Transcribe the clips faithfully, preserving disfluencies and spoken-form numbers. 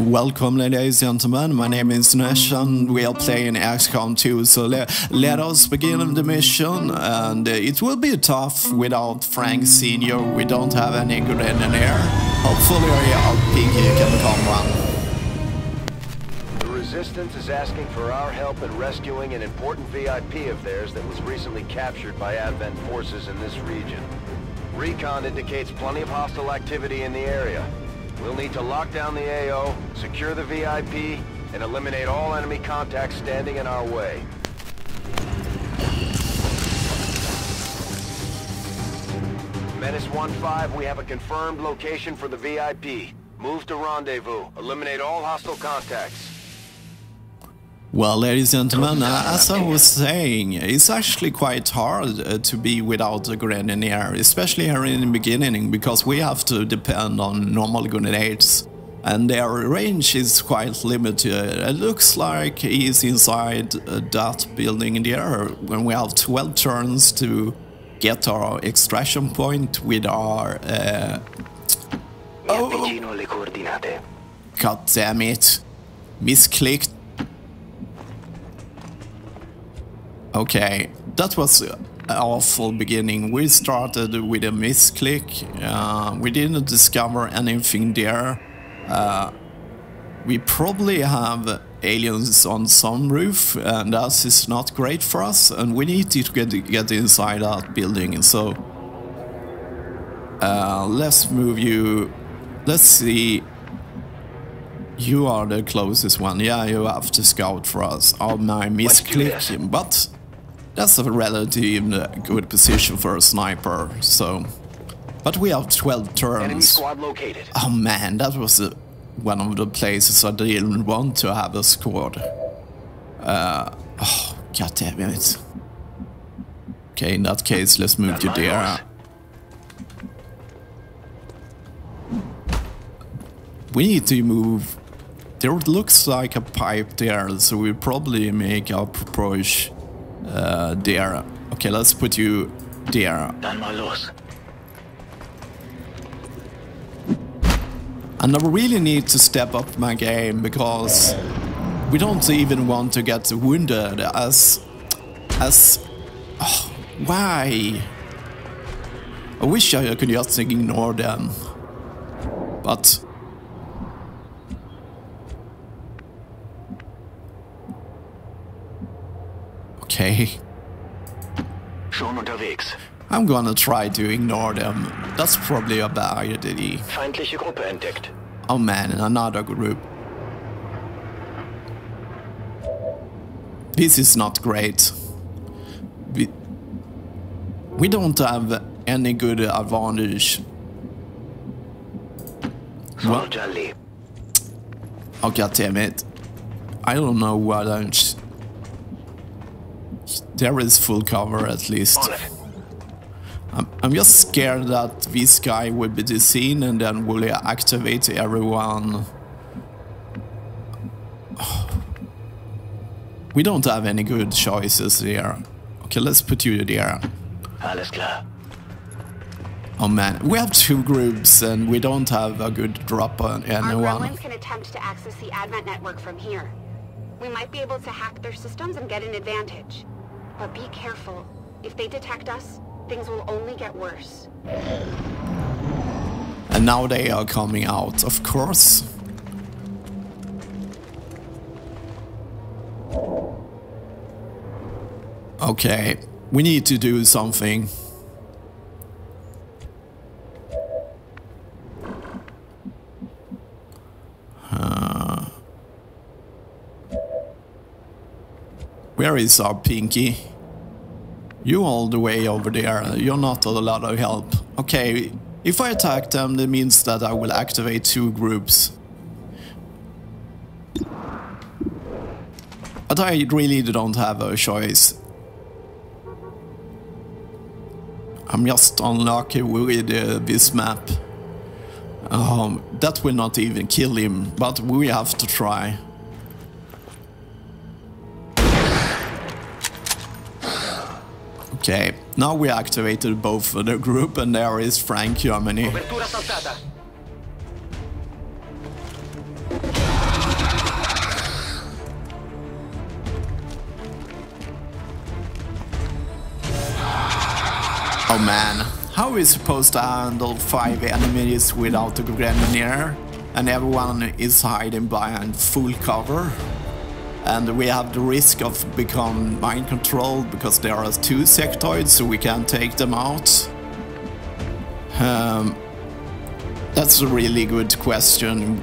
Welcome, ladies and gentlemen, my name is Nesh and we are playing X COM two, so le let us begin the mission. And uh, it will be tough without Frank Senior We don't have any good engineer. Hopefully our Pinky can become one. The Resistance is asking for our help in rescuing an important V I P of theirs that was recently captured by Advent forces in this region. Recon indicates plenty of hostile activity in the area. We'll need to lock down the A O, secure the V I P, and eliminate all enemy contacts standing in our way. Menace one five, we have a confirmed location for the V I P. Move to rendezvous. Eliminate all hostile contacts. Well, ladies and gentlemen, uh, as I was saying, it's actually quite hard uh, to be without a grenadier, especially here in the beginning, because we have to depend on normal grenades, and their range is quite limited. It looks like he's inside uh, that building there, when we have twelve turns to get our extraction point with our... Uh, oh! God damn it! Misclicked. Okay, that was an awful beginning. We started with a misclick. Uh, we didn't discover anything there. Uh, we probably have aliens on some roof, and that is not great for us. And we need to get get inside that building. So uh, let's move you. Let's see. You are the closest one. Yeah, you have to scout for us. Oh, my misclick, but. That's a relatively good position for a sniper, so... But we have twelve turns. Enemy squad located. Oh man, that was a, one of the places I didn't want to have a squad. Uh, oh, god damn it. Okay, in that case, let's move you there. We need to move... There looks like a pipe there, so we probably make our approach... Uh, there. Okay, let's put you there. And I really need to step up my game because we don't even want to get wounded as... as... Oh, why? I wish I could just ignore them. But... Okay. I'm gonna try to ignore them. That's probably a bad idea. Feindliche Gruppe entdeckt. Oh man, another group. This is not great. We, we don't have any good advantage. What? Oh god damn it. I don't know what I'm... There is full cover at least. I'm, I'm just scared that this guy will be seen and then will activate everyone. We don't have any good choices here. Okay, let's put you there. Oh man, we have two groups and we don't have a good drop on anyone. Our gremlins can attempt to access the Advent network from here. We might be able to hack their systems and get an advantage. But be careful. If they detect us, things will only get worse. And now they are coming out, of course. Okay, we need to do something. Uh, where is our Pinky? You all the way over there, you're not a lot of help. Okay, if I attack them, that means that I will activate two groups. But I really don't have a choice. I'm just unlucky with uh, this map. Um, that will not even kill him, but we have to try. Okay, now we activated both of the group and there is Frank Germany. Oh man, how are we supposed to handle five enemies without a grenadier? And everyone is hiding behind full cover. And we have the risk of becoming mind controlled because there are two sectoids, so we can't take them out. Um, that's a really good question.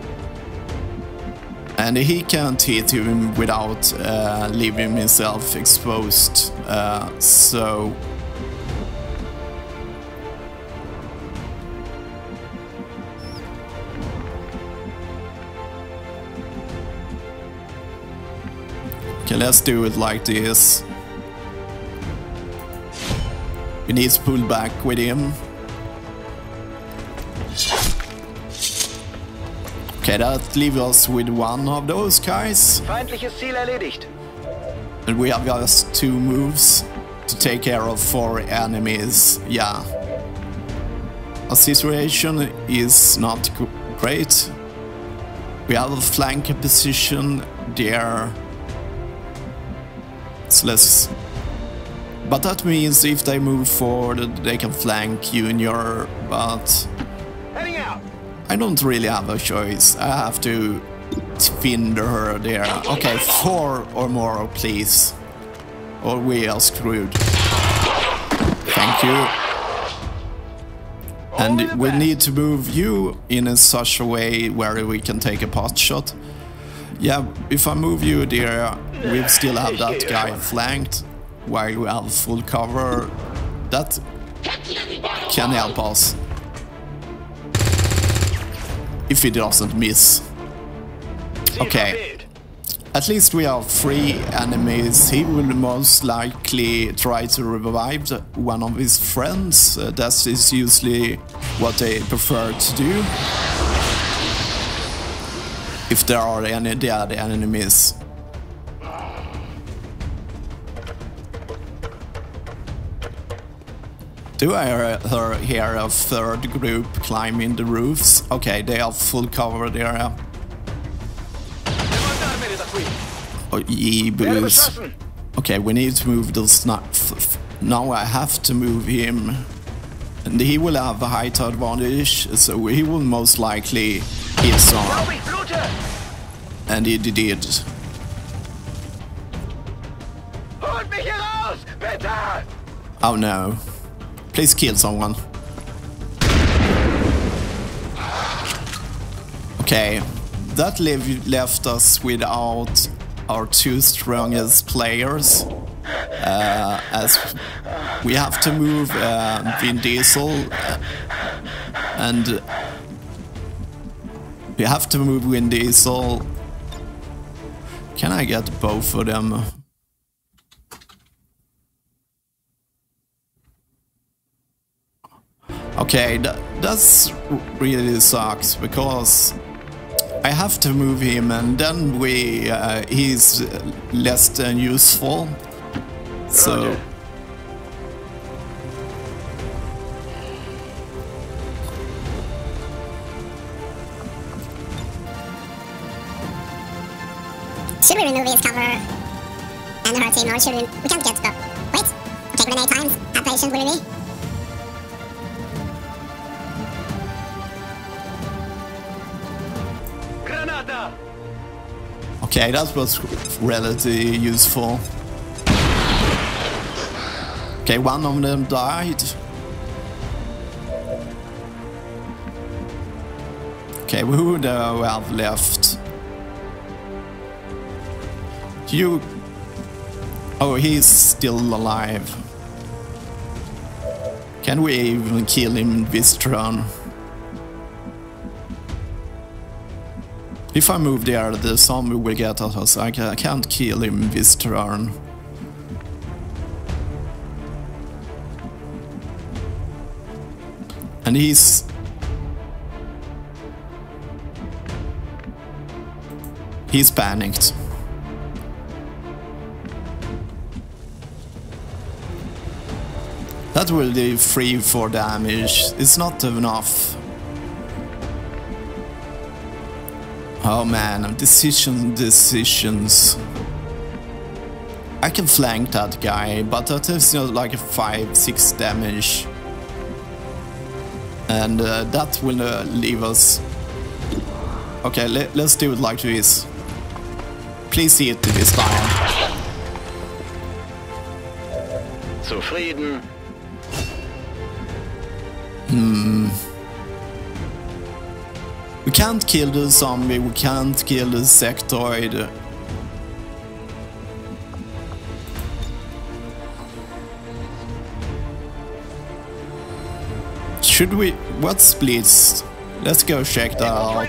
And he can't hit him without uh, leaving himself exposed. Uh, so... Okay, let's do it like this. We need to pull back with him. Okay, that leaves us with one of those guys. Feindliches Ziel erledigt. And we have just two moves to take care of four enemies. Yeah. Our situation is not great. We have a flank position there. So let's... But that means if they move forward, they can flank Junior, but... Heading out. I don't really have a choice. I have to find her there. Okay, four or more, please. Or we are screwed. Thank you. And we need to move you in a such a way where we can take a pot shot. Yeah, if I move you there, we still have that guy flanked while we have full cover. That can help us. If he doesn't miss. Okay. At least we have three enemies. He will most likely try to revive one of his friends. Uh, that is usually what they prefer to do. If there are any dead enemies. Do I hear a third group climbing the roofs? Okay, they have full cover there. Oh, ye booze. Okay, we need to move the snuff. Now I have to move him. And he will have a height advantage, so he will most likely hit some. And he did. Oh no. Please kill someone. Okay, that left us without our two strongest players. Uh, as we have to move uh, Vin Diesel uh, and we have to move Vin Diesel. Can I get both of them? Okay, that that's really sucks because I have to move him and then we uh, he's less than useful. So should we remove his cover and hurt him, or should we? We can't get up. Wait. Okay, grenade times. How patient will we be? Granada. Okay, that was relatively useful. Okay, one of them died. Okay, who do we have left? You... Oh, he's still alive. Can we even kill him this turn? If I move there, the zombie will get at us. I can't kill him this turn. And he's... He's panicked. That will be free for damage. It's not enough. Oh man, decisions, decisions. I can flank that guy, but that is you know, like a five, six damage. And uh, that will uh, leave us... Okay, le let's do it like this. Please hit this time. Zufrieden. Hmm. We can't kill the zombie, we can't kill the sectoid. Should we... What splits? Let's go check that out.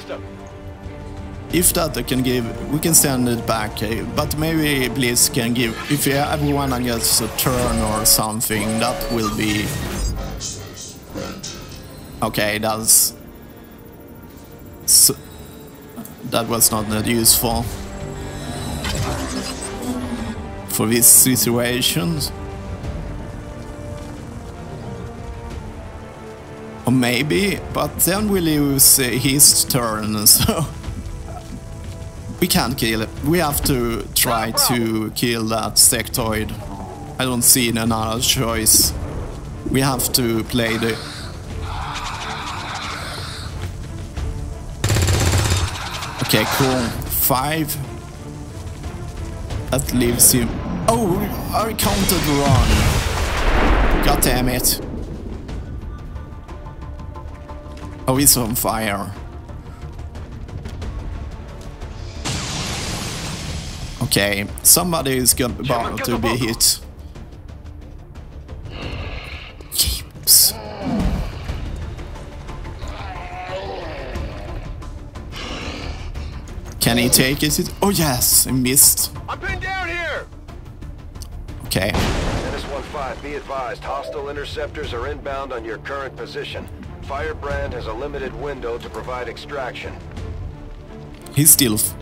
If that can give... We can send it back, but maybe Blitz can give... If everyone gets a turn or something, that will be... Okay, that's... So, that was not that useful for this situation. Or maybe, but then we lose uh, his turn, so we can't kill it. We have to try to kill that sectoid. I don't see another choice. We have to play the... Okay, cool. Five. That leaves him... Oh, I counted wrong. God damn it. Oh, he's on fire. Okay, somebody is about to be hit. Keeps. Can he take it? Oh yes, he missed. I'm pinned down here. Okay. Dennis one five, be advised, hostile interceptors are inbound on your current position. Firebrand has a limited window to provide extraction. He's still... F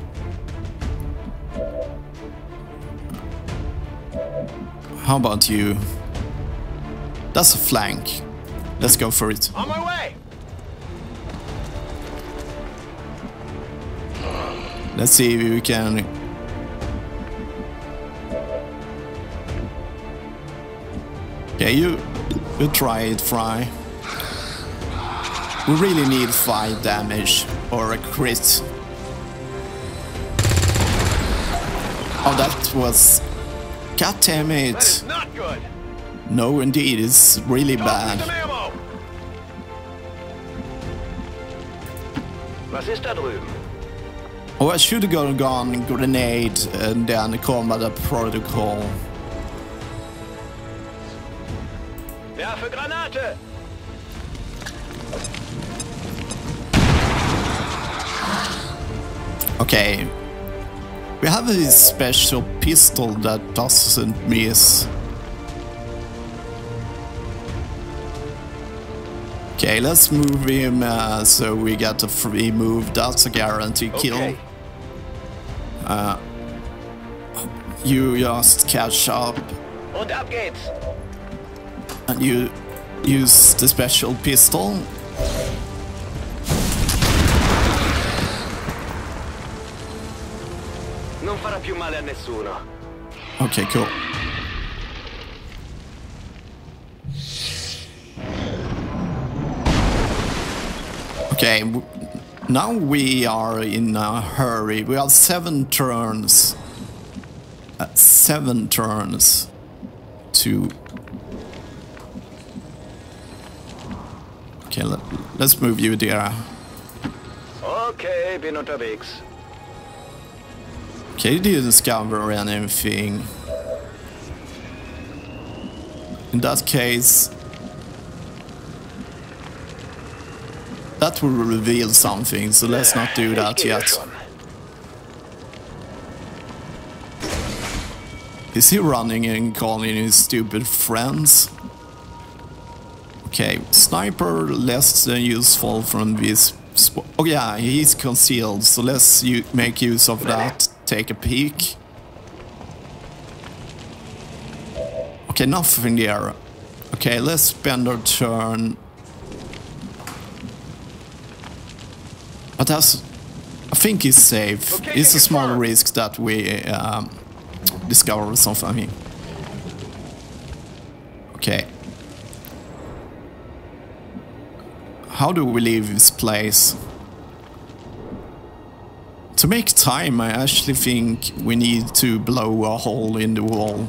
How about you? That's a flank. Let's go for it. On my way! Let's see if we can... Okay, you, you try it, Fry. We really need five damage or a crit. Oh, that was... God damn it. That is not good. No, indeed, it's really bad. Was ist da drüben? Oh, I should have gone, gone grenade and then combat protocol. Werfe Granate! Okay, we have a special pistol that doesn't miss. Okay, let's move him uh, so we get a free move. That's a guaranteed kill. Okay. Uh, you just catch up Und ab geht's! and you use the special pistol. Non farà più male a nessuno. Okay, cool. Okay, w now we are in a hurry. We have seven turns. Uh, seven turns to... Okay, let, let's move you there. Okay, bin unterwegs. Okay, did you discover anything? In that case, that will reveal something, so let's not do that yet. Is he running and calling his stupid friends? Okay, sniper less than useful from this spot. Oh yeah, he's concealed, so let's make use of that. Take a peek. Okay, nothing there. Okay, let's spend our turn. But that's... I think it's safe. Okay, it's a small confirmed. risk that we um, discover something. Okay. How do we leave this place? To make time, I actually think we need to blow a hole in the wall.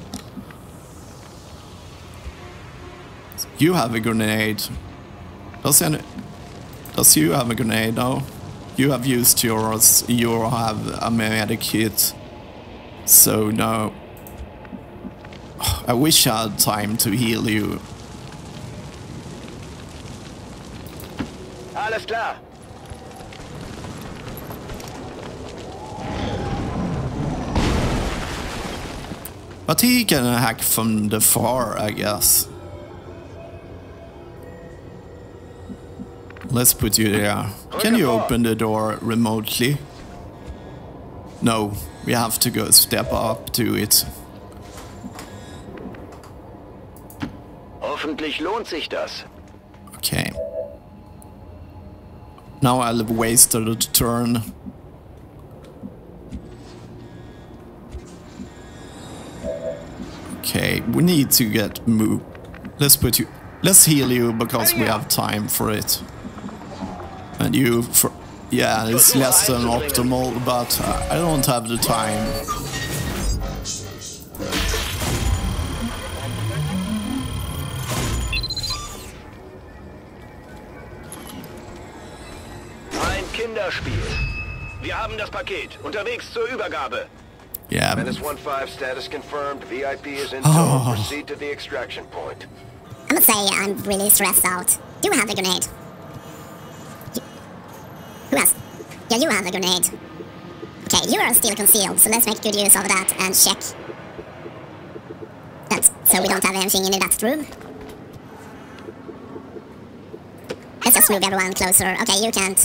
You have a grenade. Does any... Does you have a grenade? No. You have used yours. You have a medic kit. So no. I wish I had time to heal you. Alles klar. But he can hack from the far, I guess. Let's put you there. Can you open the door remotely? No, we have to go step up to it. Hoffentlich lohnt sich das. Okay. Now I'll have wasted a turn. Okay, we need to get moved. Let's put you... Let's heal you because we have time for it. And you... For, yeah, it's less than optimal, but I don't have the time. Ein Kinderspiel. Wir haben das Paket. Unterwegs zur Übergabe. Yeah. Menace one five status confirmed. V I P is in tow. Proceed to the extraction point. I must say I'm really stressed out. Do you have the grenade? You, who has? Yeah, you have the grenade. Okay, you are still concealed, so let's make good use of that and check that, so we don't have anything in that room. Let's just move everyone closer. Okay, you can't.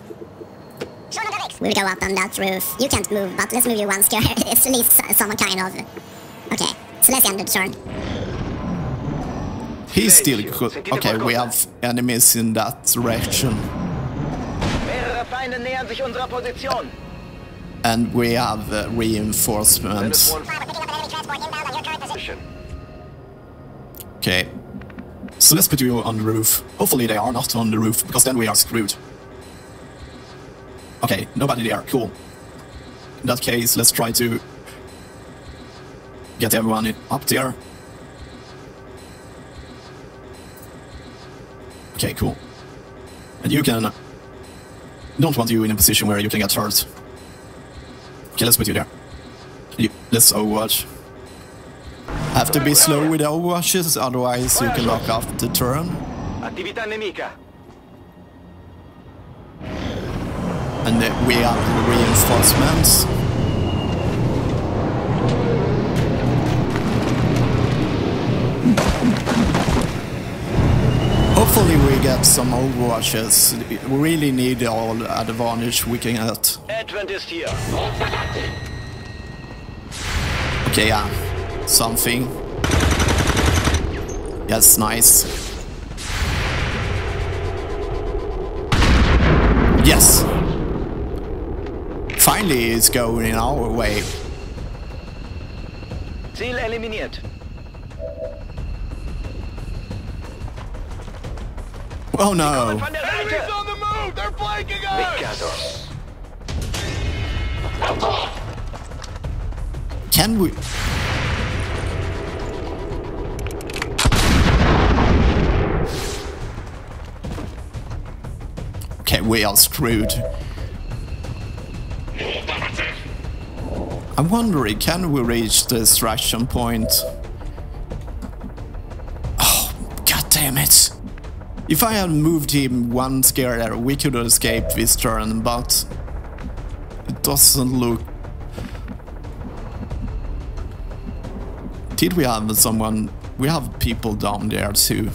We'll go up on that roof. You can't move, but let's move you one square. It's at least some kind of... Okay, so let's end the turn. He's still good. Okay, we have enemies in that direction. Mehrere Feinde nähern sich unserer Position. And we have uh, reinforcements. Okay. So let's put you on the roof. Hopefully they are not on the roof, because then we are screwed. Okay, nobody there. Cool. In that case, let's try to get everyone in, up there. Okay, cool. And you can... Don't want you in a position where you can get hurt. Okay, let's put you there. You, let's overwatch. Have to be slow with overwatches, otherwise you can lock up the turn. Attività nemica. And uh, we have reinforcements. Hopefully we get some overwatches. We really need all the advantage we can get. Advent is here. Okay, yeah. Something. Yes, nice. Yes! Finally it's going in our way. Ziel eliminiert. Oh no! Enemies on the move! They're flanking us! Can we... Okay, we are screwed. I'm wondering, can we reach the extraction point? Oh, god damn it! If I had moved him one square there, we could have escaped this turn, but it doesn't look... Did we have someone... We have people down there too.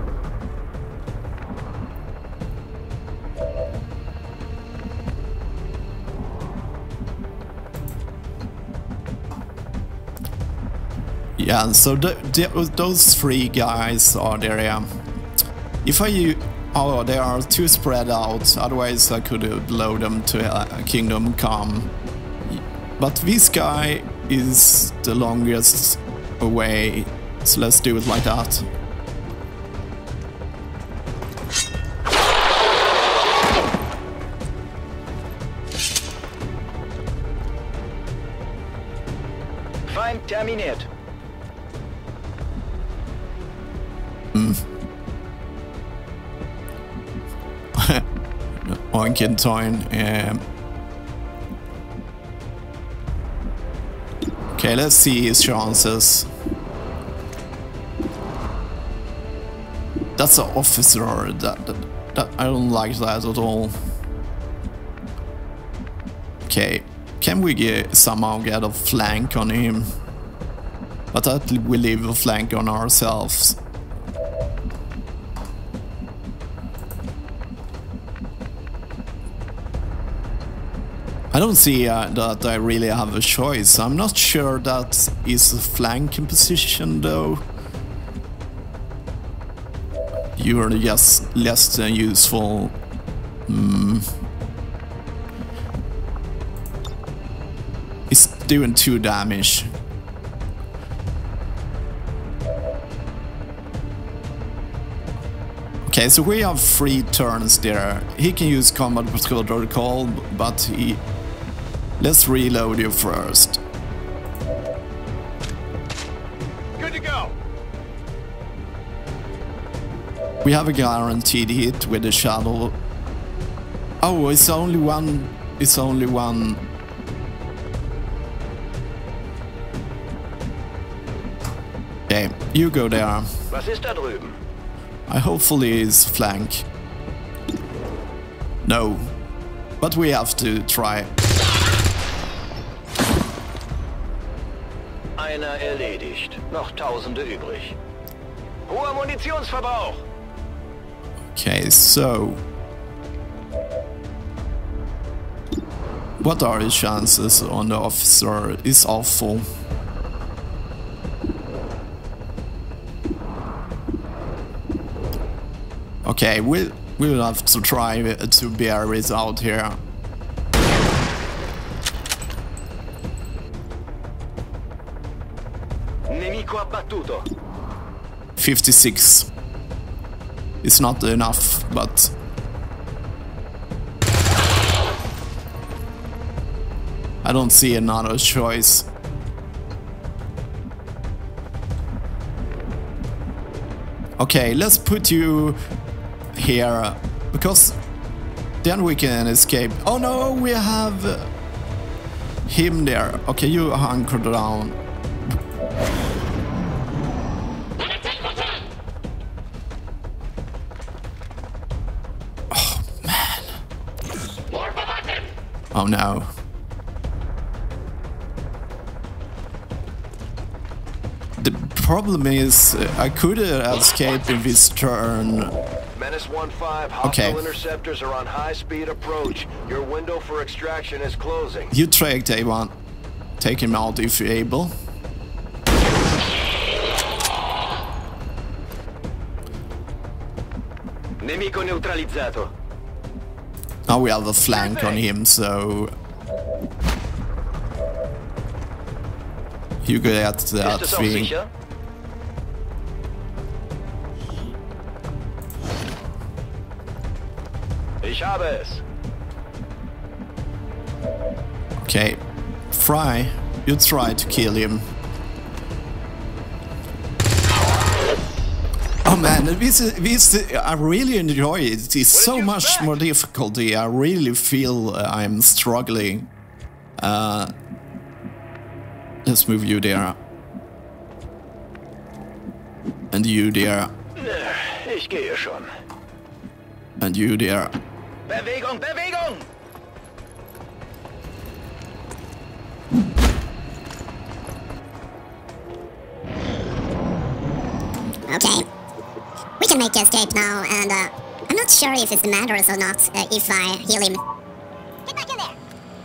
Yeah, so the, the, those three guys are there, yeah. If I... Oh, they are too spread out, otherwise I could blow them to uh, Kingdom Come. But this guy is the longest way, so let's do it like that. Feind terminiert. Hmm. Oink Littleton. Um, okay, let's see his chances. That's an officer. That, that, that I don't like that at all. Okay, can we get somehow get a flank on him? But that will leave a flank on ourselves. I don't see uh, that I really have a choice. I'm not sure that is a flanking position though. You're just less than useful. Hmm. It's doing two damage. Okay, so we have three turns there. He can use combat protocol, but he... Let's reload you first. Good to go. We have a guaranteed hit with the shuttle. Oh, it's only one... It's only one... Okay, you go there. Was ist da drüben? I hopefully is flank. No. But we have to try. Einer erledigt. Noch Tausende übrig. Hoher Munitionsverbrauch. Okay, so... What are the chances on the officer? It's awful. Okay, we'll, we'll have to try to bear it out here. Nemico abbattuto. fifty-six. It's not enough, but... I don't see another choice. Okay, let's put you here, because then we can escape. Oh no, we have him there. Okay, you hunker down. Oh man. Oh no. The problem is, uh, I could uh, escape in this turn. Menace one five, hostile Okay. interceptors are on high-speed approach. Your window for extraction is closing. You take A one. Take him out if you're able. Nemico neutralizzato. Now we have a flank on him, so... You get that Ist es auch thing. sicher? Ich habe es. Okay. Fry, you try to kill him. Oh man, this, this, I really enjoy it. It's so much more difficulty. I really feel uh, I'm struggling. Uh, let's move you there. And you there. Ich gehe schon. And you there. Bewegung, Bewegung! Okay. We can make the escape now, and uh, I'm not sure if it matters or not uh, if I heal him. Get back in there!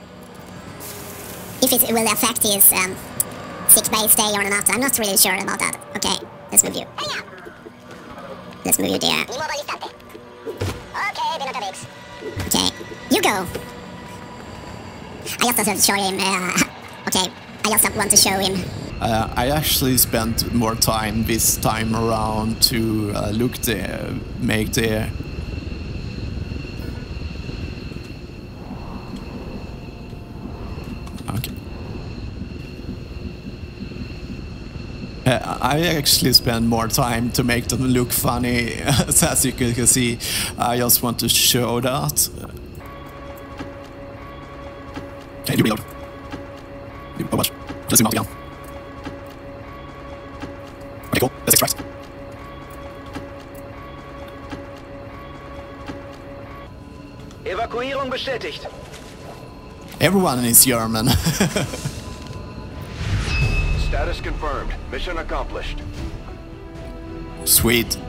If it will affect his um, sick bay stay or not, I'm not really sure about that. Okay, let's move you. Let's move you there. Okay, you go. I just have to show him. Uh, okay, I just want to show him. Uh, I actually spent more time this time around to uh, look there, make the... Okay. Uh, I actually spend more time to make them look funny, as you can see. I just want to show that. Okay, you reload. You oh, watch. Just zoom out again. Okay, cool. Let's extract. Evakuierung bestätigt. Everyone is German. Status confirmed. Mission accomplished. Sweet.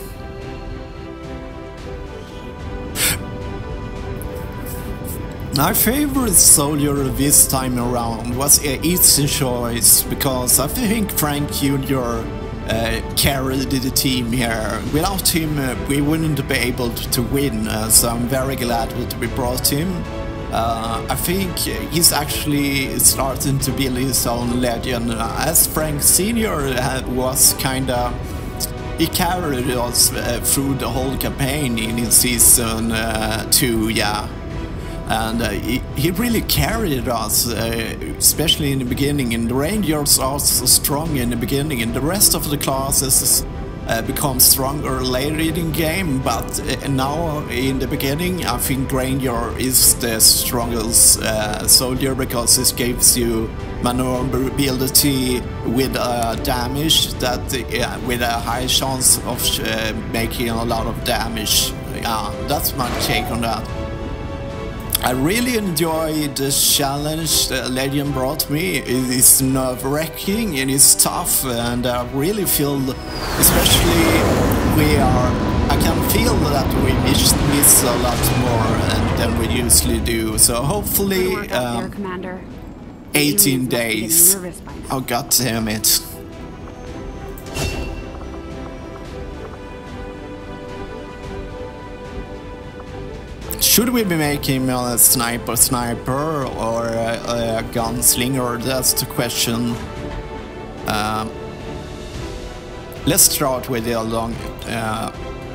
My favorite soldier this time around was a easy choice because I think Frank Junior uh, carried the team here. Without him, uh, we wouldn't be able to win, uh, so I'm very glad that we brought him. Uh, I think he's actually starting to build his own legend. As Frank Senior was kinda... He carried us uh, through the whole campaign in season uh, two, yeah. And uh, he, he really carried us, uh, especially in the beginning. And the Rangers are so strong in the beginning, and the rest of the classes uh, become stronger later in the game. But uh, now, in the beginning, I think Ranger is the strongest uh, soldier because it gives you maneuverability with uh, damage that uh, with a high chance of uh, making a lot of damage. Yeah, that's my take on that. I really enjoyed the challenge that Legend brought me. It is nerve-wracking and it's tough, and I really feel, especially we are, I can feel that we miss, miss a lot more than we usually do. So hopefully, um, Commander. eighteen days. Oh, god damn it. Should we be making him a sniper sniper or a, a gunslinger? That's the question. Um, let's start with the long... Uh,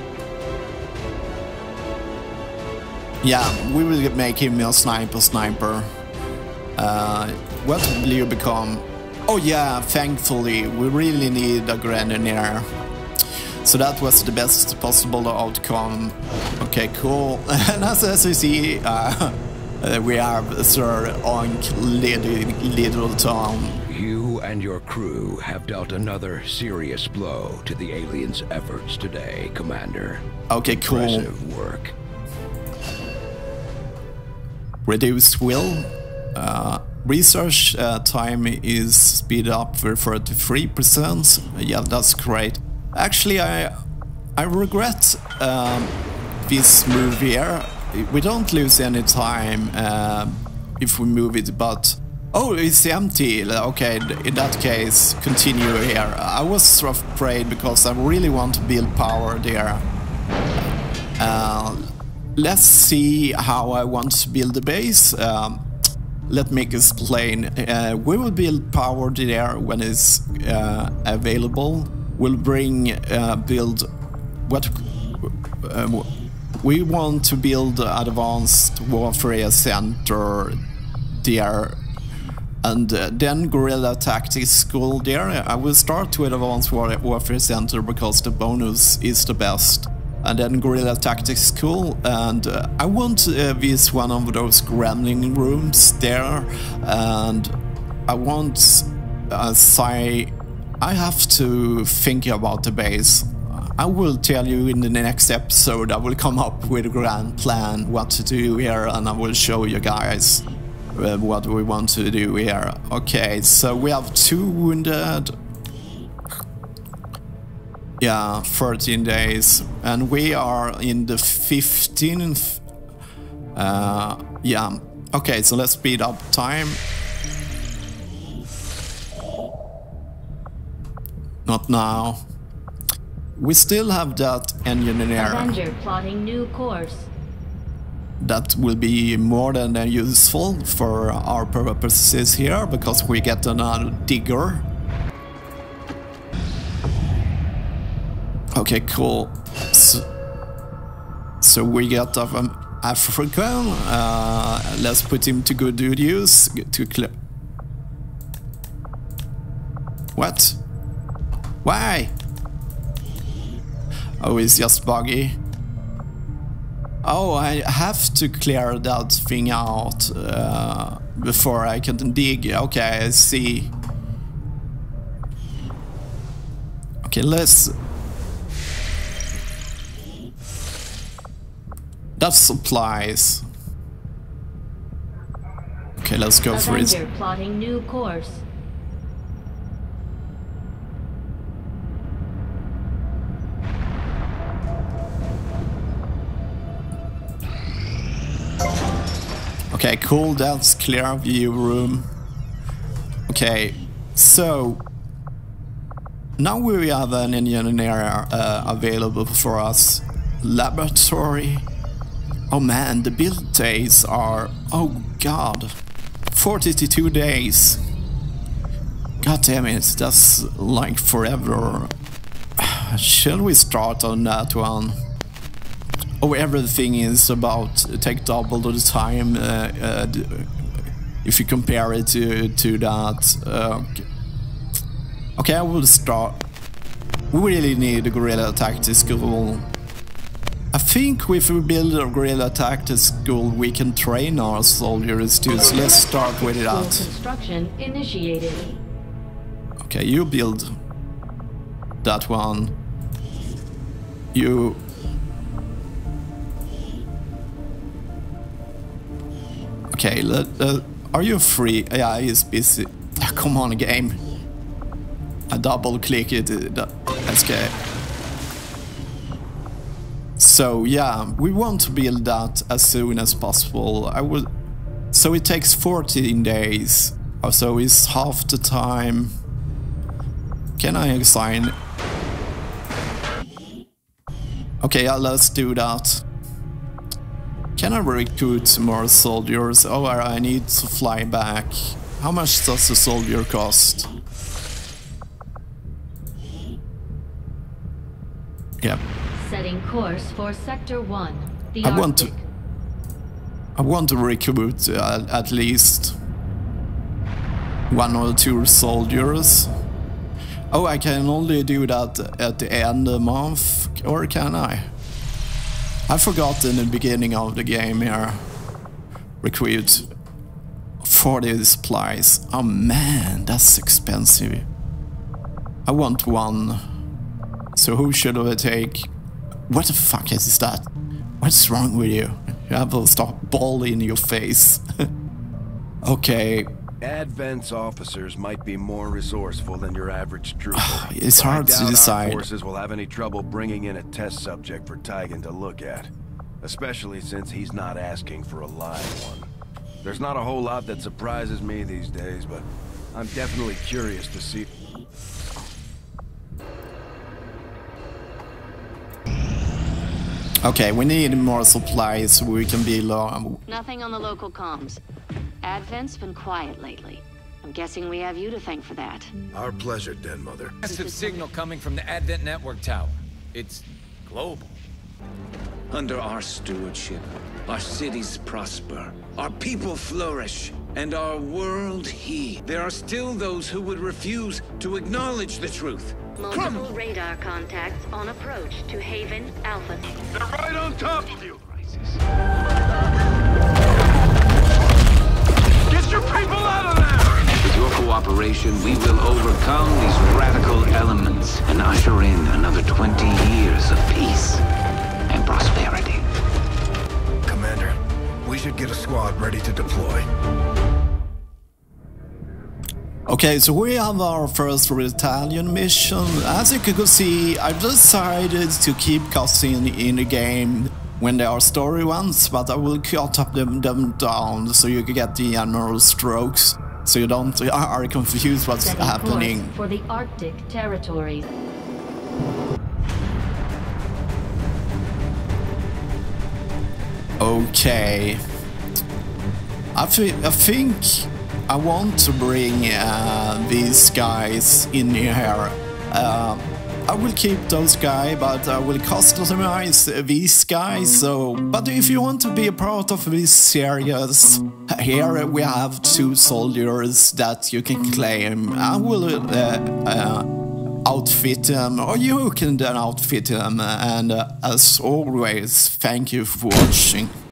yeah, we will make him a sniper sniper. Uh, what will you become? Oh yeah, thankfully, we really need a grenadier. So that was the best possible outcome. Okay, cool. And as, as you see, uh, uh, we have Sir Oink Littleton. You and your crew have dealt another serious blow to the aliens' efforts today, Commander. Okay, cool. Impressive work. Reduce will. Uh, research uh, time is speed up for thirty-three percent. Yeah, that's great. Actually, I I regret um, this move here. We don't lose any time uh, if we move it, but... Oh, it's empty. Okay, in that case, continue here. I was afraid because I really want to build power there. Uh, let's see how I want to build the base. Um, let me explain. Uh, we will build power there when it's uh, available. We'll bring, uh, build, what, uh, we want to build Advanced Warfare Center there, and uh, then Guerrilla Tactics School there. I will start with Advanced War Warfare Center because the bonus is the best, and then Guerrilla Tactics School, and uh, I want uh, this one of those gremlin rooms there, and I want a sci I have to think about the base. I will tell you in the next episode. I will come up with a grand plan what to do here, and I will show you guys uh, what we want to do here. Okay, so we have two wounded. Yeah, thirteen days, and we are in the fifteenth. Uh, yeah, okay, so let's speed up time. Not now. We still have that engineer. Avenger plotting new course. that will be more than useful for our purposes here, because we get another digger. Okay, cool. So, so we get um, African. Uh, let's put him to good use. To clear. What? Why? Oh, it's just buggy. Oh, I have to clear that thing out uh, before I can dig. Okay, I see. Okay, let's... That's supplies. Okay, let's go for it. Avenger plotting new course. Okay, cool, that's clear view room. Okay, so now we have an engineer uh, available for us. Laboratory. Oh man, the build days are, oh god, forty-two days. God damn it, that's like forever. Shall we start on that one? Oh, everything is about take double the time uh, uh, if you compare it to, to that. Uh, okay, I will start. We really need a guerrilla tactics school. I think if we build a guerrilla tactics school, we can train our soldiers too. So let's start with that. Construction initiated. Okay, you build that one. You. Okay, let, uh, are you free? Yeah, he's busy. Come on, game. I double click it. That's okay. So yeah, we want to build that as soon as possible. I will. So it takes fourteen days. So it's half the time. Can I assign? Okay, yeah, let's do that. Can I recruit more soldiers? Oh, I need to fly back. How much does a soldier cost? Yep. Setting course for Sector one, the I Arctic. want to. I want to recruit uh, at least one or two soldiers. Oh, I can only do that at the end of the month, or can I? I forgot in the beginning of the game here. Recruit forty supplies. Oh man, that's expensive. I want one. So who should I take? What the fuck is that? What's wrong with you? You have to stop ball in your face. Okay. Advent's officers might be more resourceful than your average trooper. It's hard to decide. Our forces will have any trouble bringing in a test subject for Tygan to look at, especially since he's not asking for a live one. There's not a whole lot that surprises me these days, but I'm definitely curious to see. Okay, we need more supplies so we can be low. Nothing on the local comms. Advent's been quiet lately. I'm guessing we have you to thank for that. Our pleasure, Den Mother. Massive signal coming from the Advent network tower. It's global. Under our stewardship, our cities prosper, our people flourish, and our world heals. There are still those who would refuse to acknowledge the truth. Multiple radar contacts on approach to Haven Alpha. They're right on top of you! Get your people out of there! With your cooperation, we will overcome these radical elements and usher in another twenty years of peace and prosperity. Commander, we should get a squad ready to deploy. Okay, so we have our first Italian mission. As you can see, I've decided to keep cutscenes in the game when there are story ones, but I will cut up them, them down so you can get the general strokes, so you don't are confused what's Setting happening. course for the Arctic territory. Okay. I, th I think I want to bring uh, these guys in here. Uh, I will keep those guys, but I will customize these guys. So, but if you want to be a part of this series, here we have two soldiers that you can claim. I will uh, uh, outfit them, or you can then outfit them. And uh, as always, thank you for watching.